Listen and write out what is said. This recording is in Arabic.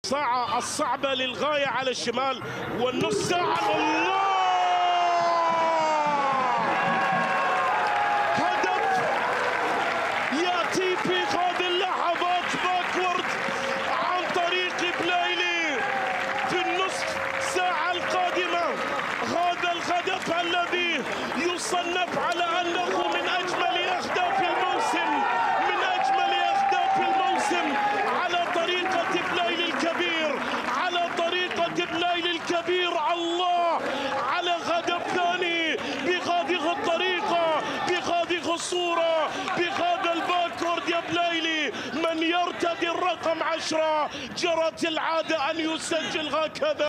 الساعة الصعبة للغاية على الشمال والنص ساعة. الله، هدف يأتي في هذه اللحظات باكورد عن طريق بلايلي في النصف ساعة القادمة. هذا الهدف الذي يصنف على أنه من أجمل أهداف الموسم، من أجمل أهداف الموسم على طريقة بلايلي الكبير، على طريقة بلايلي الكبير. الله، على هدف ثاني بهذه الطريقة، بهذه الصورة، بهذا الباكورد يا بلايلي. من يرتدي الرقم 10 جرت العادة أن يسجل هكذا.